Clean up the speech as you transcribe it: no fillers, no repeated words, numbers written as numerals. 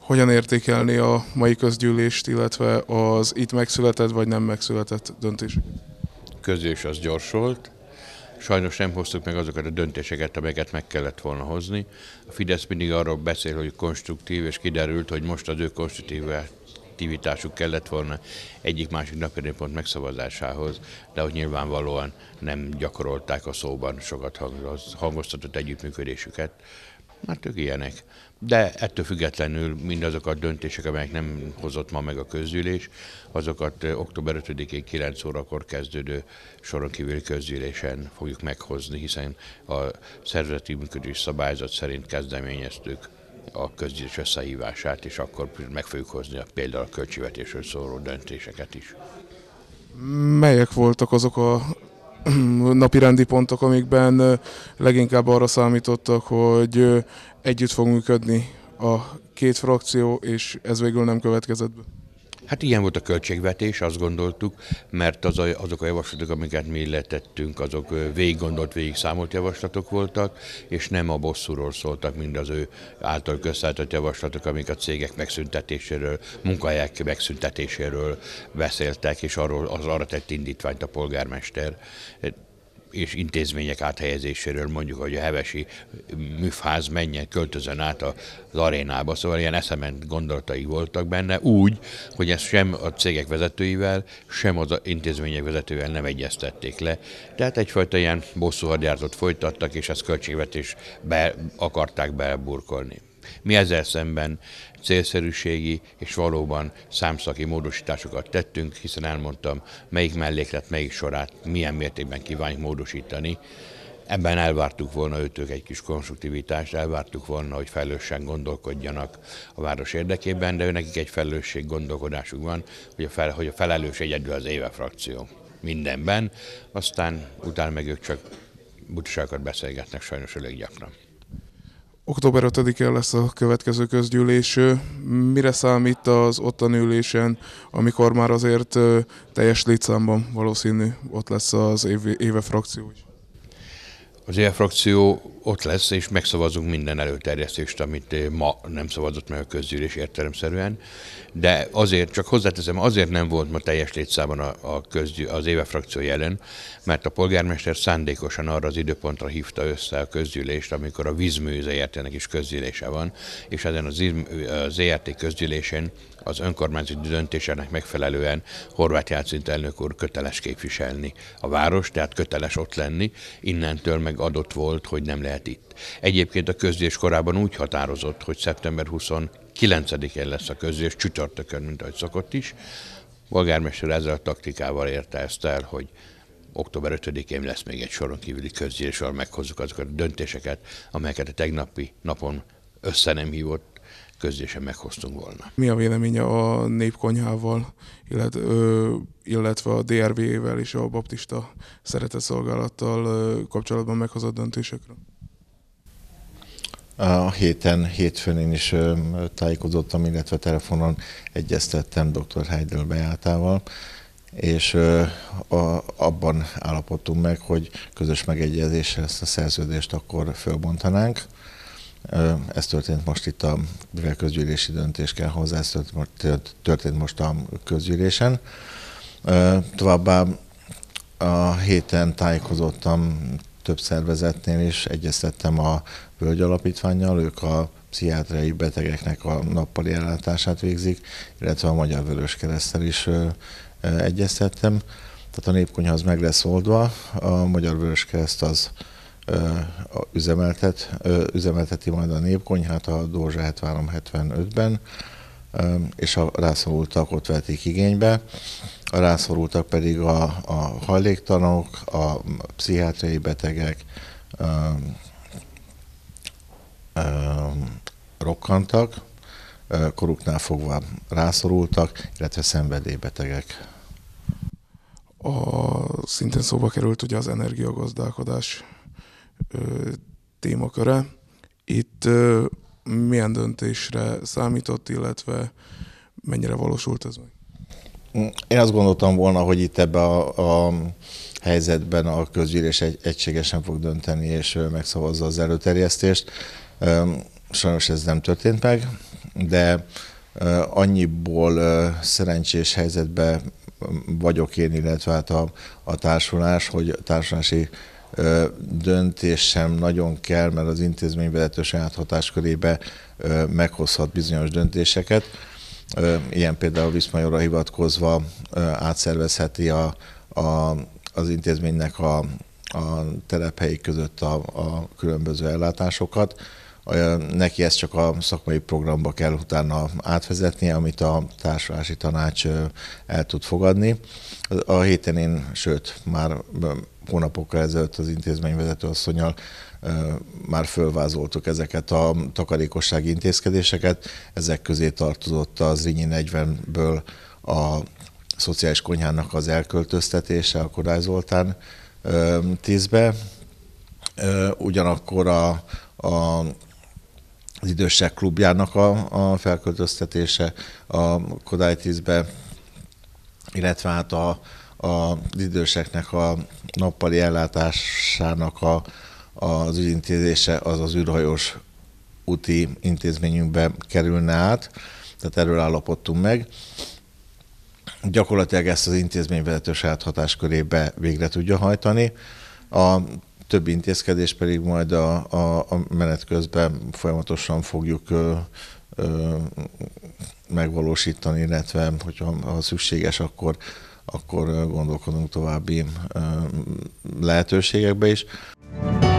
Hogyan értékelni a mai közgyűlést, illetve az itt megszületett vagy nem megszületett döntéseket? Közgyűlés az gyors volt. Sajnos nem hoztuk meg azokat a döntéseket, amelyeket meg kellett volna hozni. A Fidesz mindig arról beszél, hogy konstruktív, és kiderült, hogy most az ő konstruktivitásuk kellett volna egyik-másik napirendi pont megszavazásához, de hogy nyilvánvalóan nem gyakorolták a szóban sokat hangoztatott együttműködésüket. Hát ők ilyenek. De ettől függetlenül mindazok a döntések, amelyek nem hozott ma meg a közgyűlés, azokat október 5-én 9 órakor kezdődő soron kívüli közgyűlésen fogjuk meghozni, hiszen a szervezeti működés szabályzat szerint kezdeményeztük a közgyűlés összehívását, és akkor meg fogjuk hozni például a költségvetésről szóló döntéseket is. Melyek voltak azok a napirendi pontok, amikben leginkább arra számítottak, hogy együtt fog működni a két frakció, és ez végül nem következett be? Hát ilyen volt a költségvetés, azt gondoltuk, mert azok a javaslatok, amiket mi letettünk, azok végiggondolt, végigszámolt javaslatok voltak, és nem a bosszúról szóltak, mind az ő által közszállított javaslatok, amik a cégek megszüntetéséről, munkahelyek megszüntetéséről beszéltek, és arra tett indítványt a polgármester, és intézmények áthelyezéséről, mondjuk, hogy a hevesi műfház menjen, költözön át az arénába, szóval ilyen eszement gondolatai voltak benne, úgy, hogy ezt sem a cégek vezetőivel, sem az intézmények vezetőivel nem egyeztették le. Tehát egyfajta ilyen bosszúhadjáratot folytattak, és ezt költségvetésbe akarták beleburkolni. Mi ezzel szemben célszerűségi és valóban számszaki módosításokat tettünk, hiszen elmondtam, melyik melléklet, melyik sorát milyen mértékben kívánjuk módosítani. Ebben elvártuk volna őtől egy kis konstruktivitást, elvártuk volna, hogy felelősen gondolkodjanak a város érdekében, de nekik egy felelősség gondolkodásuk van, hogy a felelős egyedül az Éve frakció mindenben, aztán utána meg ők csak butaságokat beszélgetnek sajnos elég gyakran. Október 5-én lesz a következő közgyűlés. Mire számít az ottani ülésen, amikor már azért teljes létszámban valószínű ott lesz az Éve frakció is? Az Éve frakció ott lesz, és megszavazunk minden előterjesztést, amit ma nem szavazott meg a közgyűlés értelemszerűen. De azért, csak hozzáteszem, azért nem volt ma teljes létszámban az Éve frakció jelen, mert a polgármester szándékosan arra az időpontra hívta össze a közgyűlést, amikor a vízmű ZRT-nek is közgyűlése van, és ezen az ZRT közgyűlésen az önkormányzati döntésének megfelelően Horváth Jászint elnök úr köteles képviselni a város, tehát köteles ott lenni, innentől meg adott volt, hogy nem lehet itt. Egyébként a közgyűlés korábban úgy határozott, hogy szeptember 29-én lesz a közgyűlés, csütörtökön, mint ahogy szokott is. Polgármester ezzel a taktikával érte ezt el, hogy október 5-én lesz még egy soron kívüli közgyűlés, ahol meghozzuk azokat a döntéseket, amelyeket a tegnapi napon össze nem hívott közgyűlésen meghoztunk volna. Mi a véleménye a Népkonyhával, illetve a DRV-vel és a baptista szeretetszolgálattal kapcsolatban meghozott döntésekről? A hétfőn én is tájékozottam, illetve telefonon egyeztettem dr. Heidel Beátával, és abban állapodtunk meg, hogy közös megegyezéssel ezt a szerződést akkor fölbontanánk. Ez történt most itt mivel közgyűlési döntés kell hozzá, ez történt most a közgyűlésen. Továbbá a héten tájékozottam több szervezetnél is, egyeztettem a Völgy Alapítvánnyal, ők a pszichiátriai betegeknek a nappali ellátását végzik, illetve a Magyar Vöröskereszttel is egyeztettem. Tehát a Népkonyha az meg lesz oldva, a Magyar Vöröskereszt az üzemelteti majd a Népkonyhát a Dózsa 73-75-ben, és a rászorultak ott vették igénybe. A rászorultak pedig a hajléktalanok, a pszichiátriai betegek, rokkantak, koruknál fogva rászorultak, illetve szenvedélybetegek. Szintén szóba került ugye az energiagazdálkodás témaköre. Itt milyen döntésre számított, illetve mennyire valósult ez meg? Én azt gondoltam volna, hogy itt ebben a helyzetben a közgyűlés egységesen fog dönteni, és megszavazza az előterjesztést. Sajnos ez nem történt meg. de annyiból szerencsés helyzetben vagyok én, illetve hát a társulás, hogy társulási döntés sem nagyon kell, mert az intézményvezető saját hatáskörébe meghozhat bizonyos döntéseket. Ilyen például Viszmajorra hivatkozva átszervezheti az intézménynek a telephelyi között a különböző ellátásokat. Neki ezt csak a szakmai programba kell utána átvezetnie, amit a társulási tanács el tud fogadni. A héten én, sőt, már hónapokkal ezelőtt az intézményvezető asszonnyal már fölvázoltuk ezeket a takarékossági intézkedéseket. Ezek közé tartozott az Zrínyi 40-ből a szociális konyhának az elköltöztetése a Kodály Zoltán 10-be. Ugyanakkor az idősek klubjának a felköltöztetése a Kodály 10-be, illetve hát az időseknek a nappali ellátásának az ügyintézése az az űrhajós úti intézményünkbe kerülne át, tehát erről állapodtunk meg. Gyakorlatilag ezt az intézményvezető saját hatáskörébe végre tudja hajtani. A többi intézkedés pedig majd a menet közben folyamatosan fogjuk megvalósítani, illetve hogyha szükséges, akkor gondolkodunk további lehetőségekbe is.